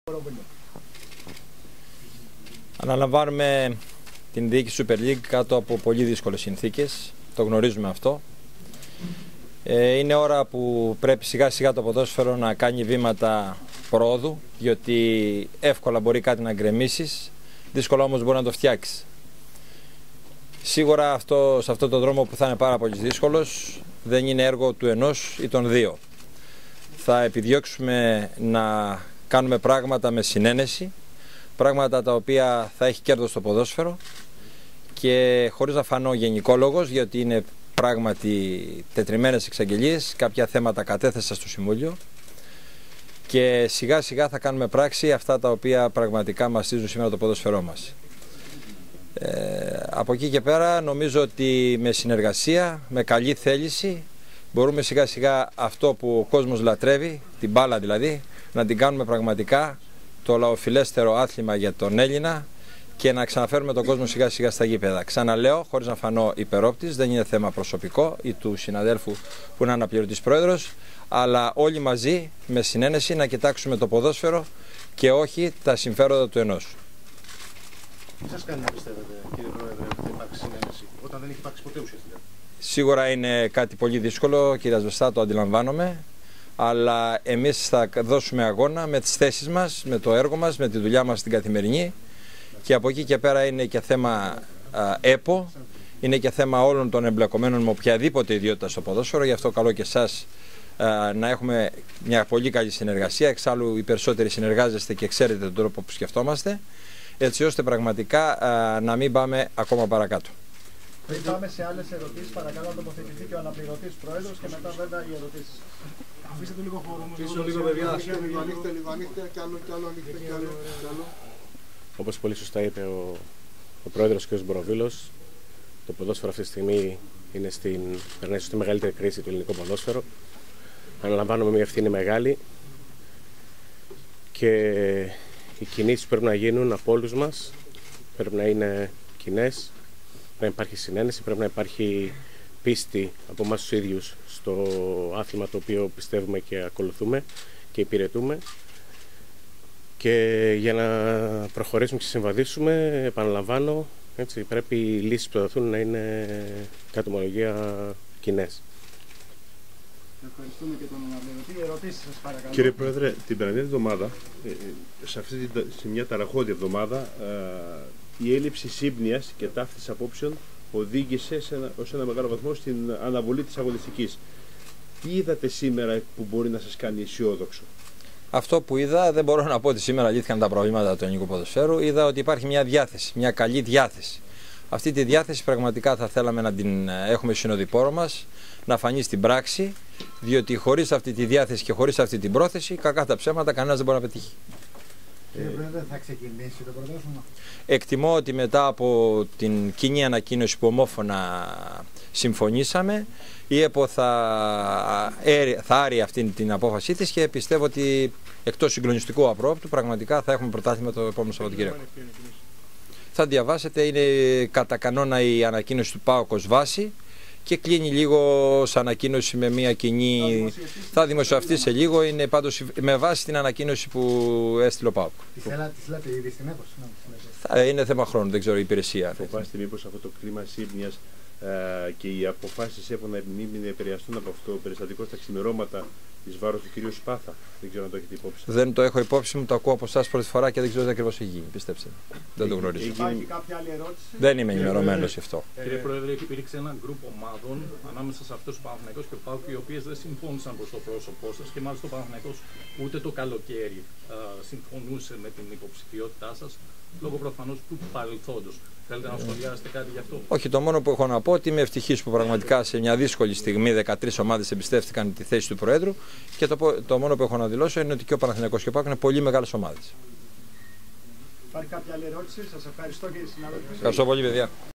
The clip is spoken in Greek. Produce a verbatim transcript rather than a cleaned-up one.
Αναλαμβάνουμε την διοίκηση Super League κάτω από πολύ δύσκολες συνθήκες, το γνωρίζουμε αυτό. Είναι ώρα που πρέπει σιγά σιγά το ποδόσφαιρο να κάνει βήματα πρόοδου, διότι εύκολα μπορεί κάτι να γκρεμίσεις, δύσκολα όμως μπορεί να το φτιάξεις. Σίγουρα αυτό, σε αυτόν τον δρόμο που θα είναι πάρα πολύ δύσκολος, δεν είναι έργο του ενός ή των δύο. Θα επιδιώξουμε να κάνουμε πράγματα με συνένεση, πράγματα τα οποία θα έχει κέρδος στο ποδόσφαιρο και χωρίς να φανώ γενικόλογος, γιατί είναι πράγματι τετριμένες εξαγγελίες, κάποια θέματα κατέθεσα στο Συμβούλιο και σιγά σιγά θα κάνουμε πράξη αυτά τα οποία πραγματικά μαστίζουν σήμερα το ποδόσφαιρό μας. Ε, από εκεί και πέρα νομίζω ότι με συνεργασία, με καλή θέληση μπορούμε σιγά σιγά αυτό που ο κόσμος λατρεύει, την μπάλα δηλαδή, να την κάνουμε πραγματικά το λαοφιλέστερο άθλημα για τον Έλληνα και να ξαναφέρουμε τον κόσμο σιγά σιγά στα γήπεδα. Ξαναλέω, χωρίς να φανώ υπερόπτης, δεν είναι θέμα προσωπικό ή του συναδέλφου που είναι αναπληρωτής πρόεδρος, αλλά όλοι μαζί με συνένεση να κοιτάξουμε το ποδόσφαιρο και όχι τα συμφέροντα του ενός. Τι σας κάνει να πιστεύετε, κύριε Πρόεδρε, ότι θα υπάρξει συνένεση, όταν δεν έχει υπάρξει ποτέ ουσιαστικά? Σίγουρα είναι κάτι πολύ δύσκολο, κύριε Ασβεστά, το αντιλαμβάνομαι, αλλά εμείς θα δώσουμε αγώνα με τις θέσεις μας, με το έργο μας, με τη δουλειά μας στην καθημερινή και από εκεί και πέρα είναι και θέμα α, ΕΠΟ, είναι και θέμα όλων των εμπλεκομένων με οποιαδήποτε ιδιότητα στο ποδόσφαιρο, γι' αυτό καλώ και εσάς να έχουμε μια πολύ καλή συνεργασία, εξάλλου οι περισσότεροι συνεργάζεστε και ξέρετε τον τρόπο που σκεφτόμαστε, έτσι ώστε πραγματικά α, να μην πάμε ακόμα παρακάτω. Πριν πάμε σε άλλες ερωτήσεις, παρακαλώ να τοποθετηθεί και ο αναπληρωτής πρόεδρος και μετά βέβαια οι ερωτήσεις. Αφήστε το λίγο χώρο. Πίσω λίγο παιδιά. Λίγο ανοίχτε, λίγο ανοίχτε, κι άλλο, κι άλλο, ανοίχτε, κι άλλο, κι άλλο. Όπως πολύ σωστά είπε ο, ο πρόεδρος κ. Μποροβίλος, το ποδόσφαιρο αυτή τη στιγμή είναι στην, περνάει στη μεγαλύτερη κρίση του ελληνικού ποδόσφαιρου. Αναλαμβάνουμε μια ευθύνη μεγάλη και οι κινήσεις που πρέπει να γίνουν από όλους μας πρέπει να είναι κοινές. Πρέπει να υπάρχει συνένεση, πρέπει να υπάρχει πίστη από εμάς τους ίδιους στο άθλημα το οποίο πιστεύουμε και ακολουθούμε και υπηρετούμε. Και για να προχωρήσουμε και συμβαδίσουμε, επαναλαμβάνω, έτσι, πρέπει οι λύσεις που θα δοθούν να είναι κατ' ομολογία κοινές. Ευχαριστούμε και τον αναπληρωτή. Ερωτήσεις σας παρακαλώ. Κύριε Πρόεδρε, την περασμένη εβδομάδα, σε αυτή σε μια ταραχώδη εβδομάδα, η έλλειψη σύμπνοιας και ταύτισης απόψεων οδήγησε σε ένα, ως ένα μεγάλο βαθμό στην αναβολή της αγωνιστικής. Τι είδατε σήμερα που μπορεί να σας κάνει αισιόδοξο? Αυτό που είδα, δεν μπορώ να πω ότι σήμερα λύθηκαν τα προβλήματα του ελληνικού ποδοσφαίρου. Είδα ότι υπάρχει μια διάθεση, μια καλή διάθεση. Αυτή τη διάθεση πραγματικά θα θέλαμε να την έχουμε συνοδοιπόρο μας, να φανεί στην πράξη, διότι χωρίς αυτή τη διάθεση και χωρίς αυτή την πρόθεση, κακά τα ψέματα, κανένας δεν μπορεί να πετύχει. Κύριε Πρόεδρε, θα ξεκινήσει το πρωτάθλημα? Εκτιμώ ότι μετά από την κοινή ανακοίνωση που ομόφωνα συμφωνήσαμε, η ΕΠΟ θα, θα άρει αυτή την απόφασή της και πιστεύω ότι εκτός συγκλονιστικού απρόπτου πραγματικά θα έχουμε πρωτάθλημα το επόμενο Σαββατοκύριακο. Θα διαβάσετε, είναι κατά κανόνα η ανακοίνωση του ΠΑΟΚ ως βάση και κλείνει λίγο ως ανακοίνωση με μια κοινή. Θα δημοσιευτεί σε λίγο, είναι πάντως με βάση την ανακοίνωση που έστειλε ο ΠΑΟΚ. Τη λέτε ήδη στην ΕΠΟ? Θα είναι θέμα χρόνου, δεν ξέρω η υπηρεσία. Φοβάστε μήπως αυτό το κλίμα σύμπνοιας ε, και οι αποφάσεις έχουν να επηρεαστούν από αυτό το περιστατικό στα ξημερώματα εις βάρος του κυρίου Σπάθα? Δεν ξέρω αν το έχετε υπόψη. Δεν το έχω υπόψη μου, το ακούω από εσάς πρώτη φορά και δεν ξέρω τι ακριβώς έχει γίνει. Πιστέψτε. Δεν το γνωρίζω. Υπάρχει κάποια άλλη ερώτηση? Δεν είμαι ενημερωμένος γι' αυτό. Κύριε Πρόεδρε, υπήρξε ένα γκρουπ ομάδων ανάμεσα σε αυτούς του Παναθηναϊκός και ο ΠΑΟΚ, οι οποίες δεν συμφώνησαν προς το πρόσωπό σας και μάλιστα ο Παναθηναϊκός ούτε το καλοκαίρι α, συμφωνούσε με την υποψηφιότητά σας λόγω προφανώς του παρελθόντος. Θέλετε να σχολιάσετε κάτι γι' αυτό? Όχι, το μόνο που έχω να πω ότι είμαι ευτυχής που πραγματικά σε μια δύσκολη στιγμή δεκατρείς ομάδες εμπιστεύτηκαν τη θέση του Προέδρου και το, το μόνο που έχω να δηλώσω είναι ότι και ο Παναθηναϊκός και ο ΠΑΟΚ είναι πολύ μεγάλες ομάδες. Υπάρχει κάποια άλλη ερώτηση? Σας ευχαριστώ κύριε συνάδελφε. Ευχαριστώ πολύ παιδιά.